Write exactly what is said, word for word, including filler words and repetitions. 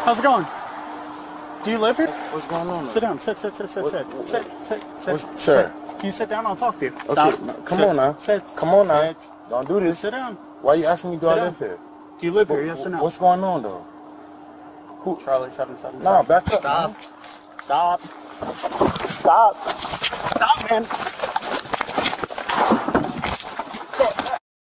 How's it going? Do you live here? What's going on? Sit down. Sit, sit, sit, sit, sit. What- Sit, sit, sit. What's- sir. Sit. Can you sit down? I'll talk to you. Okay, Stop. no, come Sit. on now. Sit. Come on now. Sit. Don't do this. Sit down. Why you asking me do Sit I down. live here? Do you live here? What- Yes or no? What's going on though? Who? Charlie seven seven. Nah, back up. Stop. Man. Stop. Stop. Stop, man.